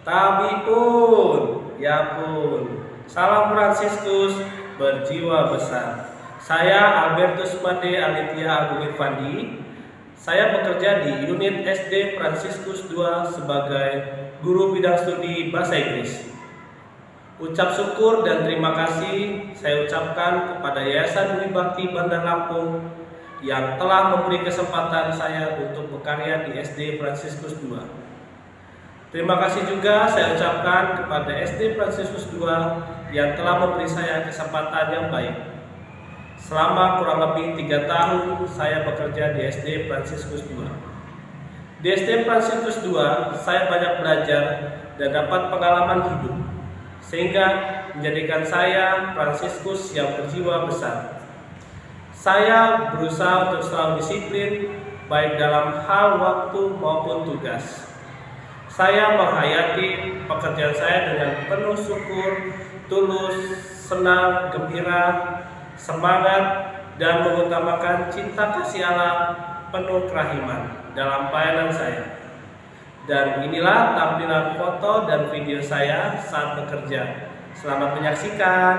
Tapi pun, ya pun, salam Fransiskus berjiwa besar. Saya Albertus Made Alitia Agung Irfandi. Saya bekerja di unit SD Fransiskus II sebagai guru bidang studi bahasa Inggris. Ucap syukur dan terima kasih saya ucapkan kepada Yayasan Dwi Bakti Bandar Lampung yang telah memberi kesempatan saya untuk berkarya di SD Fransiskus II. Terima kasih juga saya ucapkan kepada SD Fransiskus II yang telah memberi saya kesempatan yang baik. Selama kurang lebih 3 tahun saya bekerja di SD Fransiskus II. Di SD Fransiskus II saya banyak belajar dan dapat pengalaman hidup, sehingga menjadikan saya Fransiskus yang berjiwa besar. Saya berusaha untuk selalu disiplin, baik dalam hal waktu maupun tugas. Saya menghayati pekerjaan saya dengan penuh syukur, tulus, senang, gembira, semangat, dan mengutamakan cinta kasih Allah penuh kerahiman dalam pelayanan saya. Dan inilah tampilan foto dan video saya saat bekerja. Selamat menyaksikan.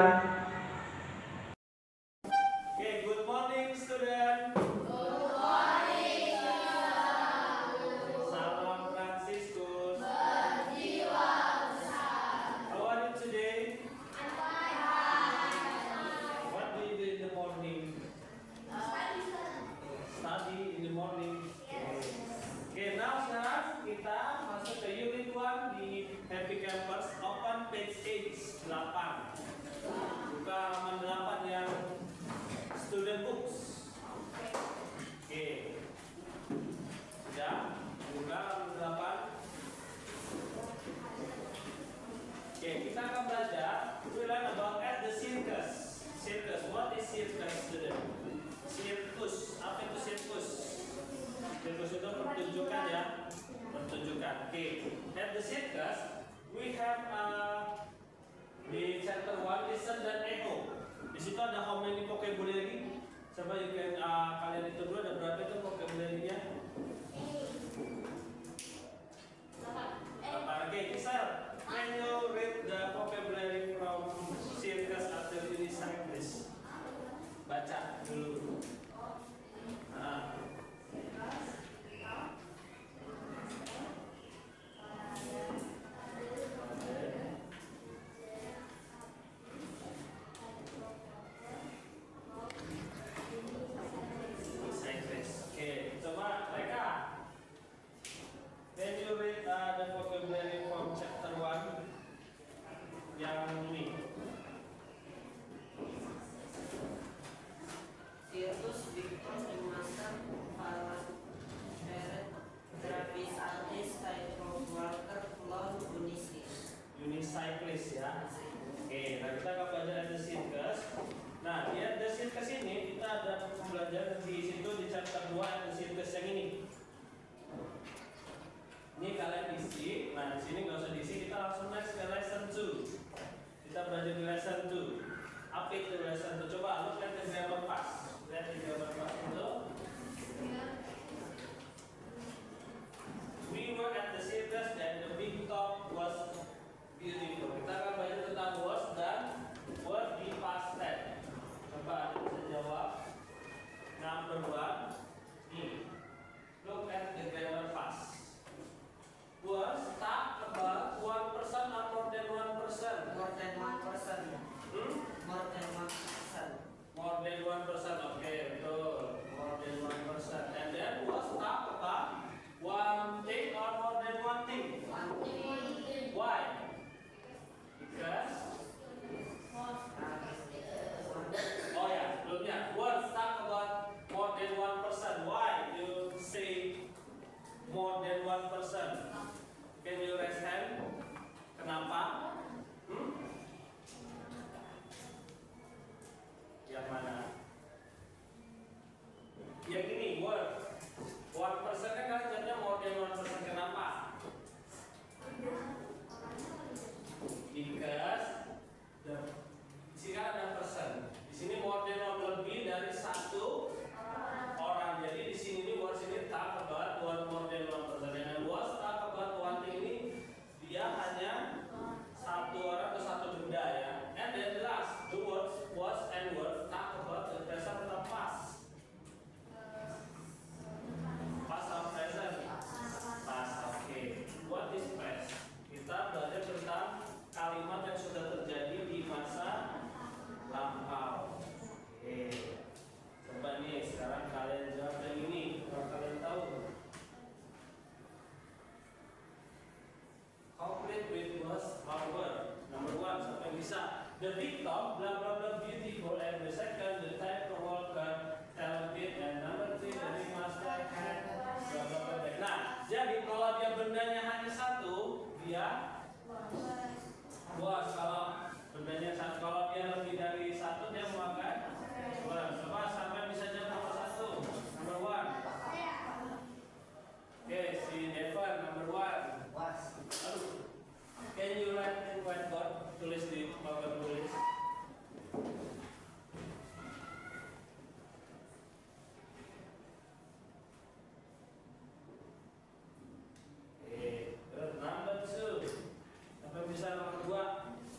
Okay, good morning student. Good morning, Salam Fransiskus. berjiwa besar. How are you today? I'm fine. What do you do in the morning? Study in the morning. Okay, now sekarang kita masuk ke unit 1 di Happy Campus. Open page 8. Buka halaman 8 yang student books. Oke. Sudah? Buka halaman 8. Oke, kita akan belajar. We learn about at the circus. Circus, what is circus, student? Sirkus, apa itu sirkus? Sirkus itu pertunjukan ya, pertunjukan. Oke, at the circus we have di chapter 1 listen dan echo. Di situ ada how many vocabulary? Coba you can kalian itu dulu ada berapa itu vocabulary-nya? Oke, Kisar, can you read the vocabulary from circus after you recite this? Baca dulu. Nah. Oke, coba mereka. Can you read the vocabulary from chapter 1 yang ini? Circus Victor Master Palas Eret Travis Artis Tightrope Walker Clown Unicyclist ya. Oke, nah kita akan belajar ada circus. Nah, di ada circus ini kita ada pembelajaran di situ di chapter 2 ada circus yang ini. Ini kalian isi. Nah, di sini nggak usah diisi, kita langsung next ke lesson 2. Kita belajar di lesson 2. Apa itu lesson 2? Coba lu lihat di grammar pass. Lihat di grammar pass itu. We were at the circus and the big top was beautiful. Kita akan belajar tentang was dan word di past tense. Coba bisa jawab. Number 1. Nih. Look at the grammar pass. Was talk about one person or more than one person? More than one person. Hmm? More than one person. More than one person. Oke, betul. More first hour. Number one, siapa yang bisa? The big top, blah blah blah, beautiful. And the second, the type worker, talented. And number three, the big master had, blah blah blah. Nah, jadi kalau dia bendanya hanya satu, dia puas. Kalau bendanya satu, kalau dia lebih dari satu, dia memakan puas. Coba sampai bisa jawab nomor satu. Number one. Okay, si Evan, number one. Aduh. Can you write in whiteboard? Tulis di papan tulis. Terus number two. Sampai bisa nomor dua.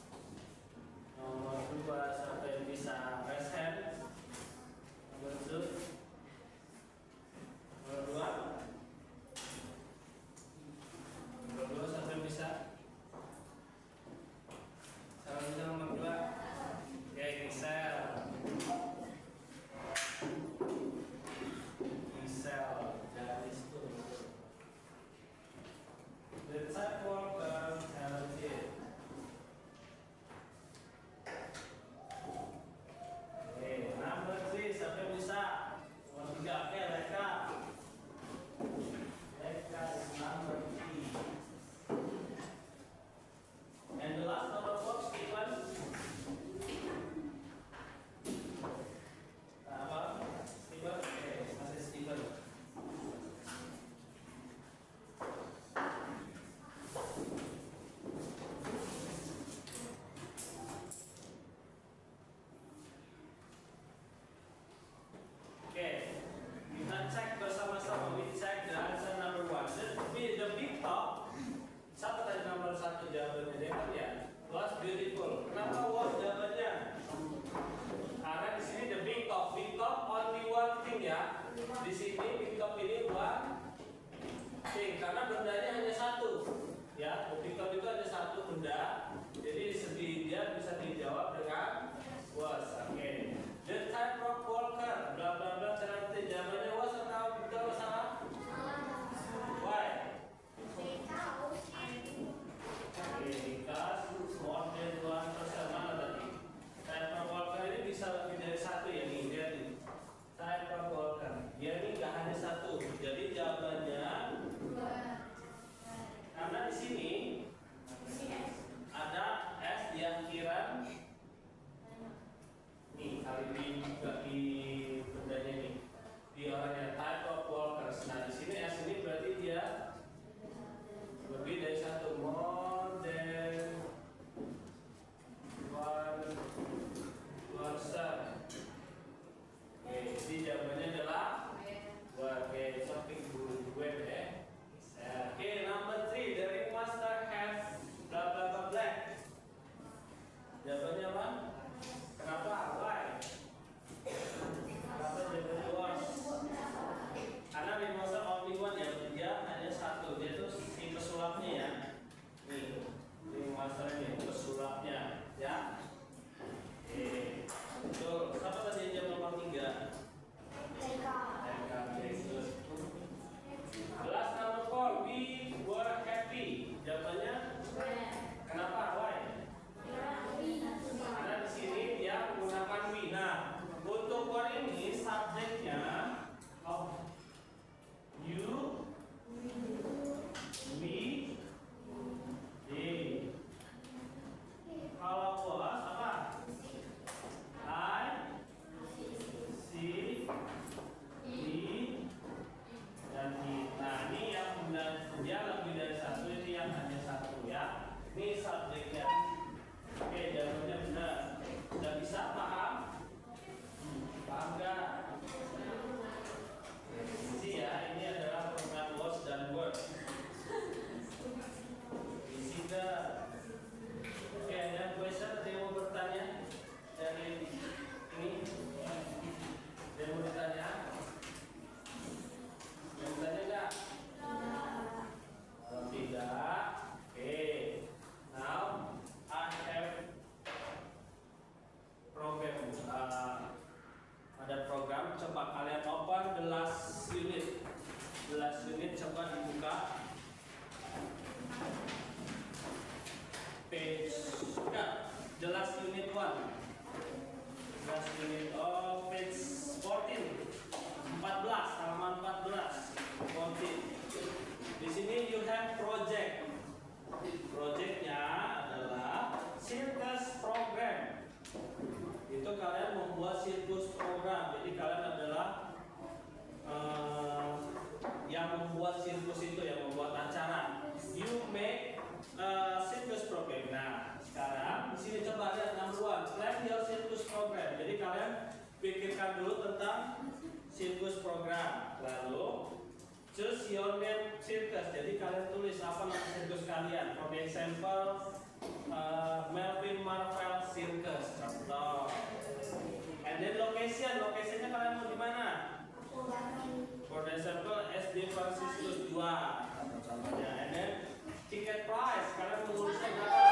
pikirkan dulu tentang sirkus program. Lalu choose your name circus. Jadi kalian tulis apa nama sirkus kalian. For example, Melvin Marvel Circus. Contoh. And then locationnya kalian mau di mana? For example, SD Franciscus 2. Contohnya. And then ticket price. Kalian menulisnya berapa?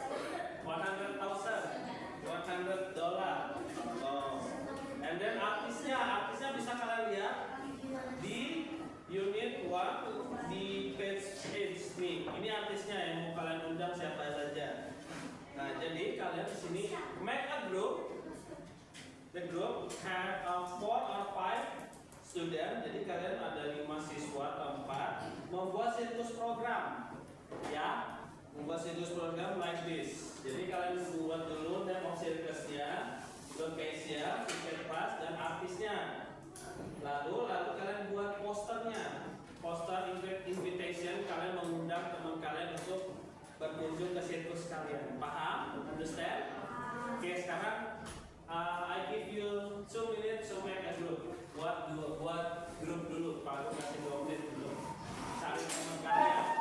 $100,000. Contoh. And then artisnya bisa kalian lihat di unit 1 di page 8 nih. Ini artisnya yang mau kalian undang siapa saja. Nah, jadi kalian di sini make a group. The group have 4 or 5 student. Jadi kalian ada 5 siswa atau 4 membuat sirkus program. Ya, membuat sirkus program like this. Jadi kalian buat dulu name of circusnya, location, ticket price, dan artisnya. Lalu kalian buat posternya. Poster invitation, kalian mengundang teman kalian untuk berkunjung ke sirkus kalian. Paham? Understand? Oke, sekarang I give you 2 minutes to make a group. Buat grup dulu. Pak, aku kasih 2 menit dulu. Cari teman kalian.